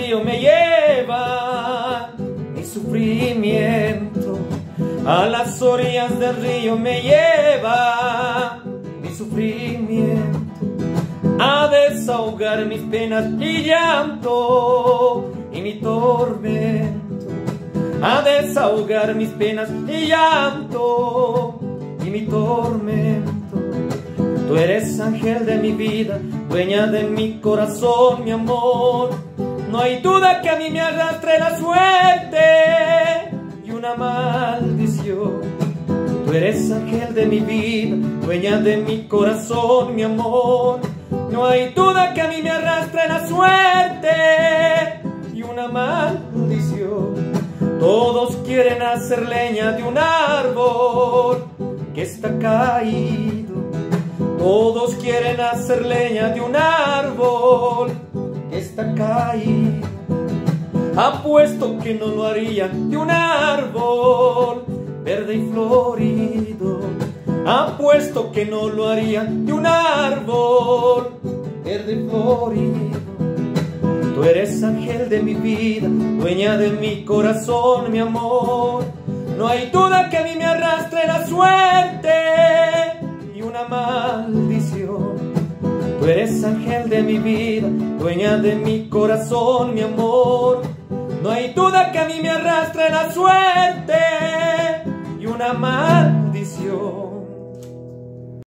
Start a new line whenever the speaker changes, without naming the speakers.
río me lleva mi sufrimiento. A las orillas del río me lleva mi sufrimiento. A desahogar mis penas y llanto y mi tormento. A desahogar mis penas y llanto y mi tormento. Tú eres ángel de mi vida, dueña de mi corazón, mi amor. No hay duda que a mí me arrastre la suerte y una maldición. Tú eres ángel de mi vida, dueña de mi corazón, mi amor. No hay duda que a mí me arrastre la suerte y una maldición. Todos quieren hacer leña de un árbol que está caído. Todos quieren hacer leña de un árbol que está caído. Apuesto que no lo harían de un árbol verde y florido. Apuesto que no lo harían de un árbol verde y florido. Tú eres ángel de mi vida, dueña de mi corazón, mi amor. No hay duda que a mí me arrastre la suerte y una maldición. Tú eres ángel de mi vida, dueña de mi corazón, mi amor. No hay duda que a mí me arrastre la suerte y una maldición.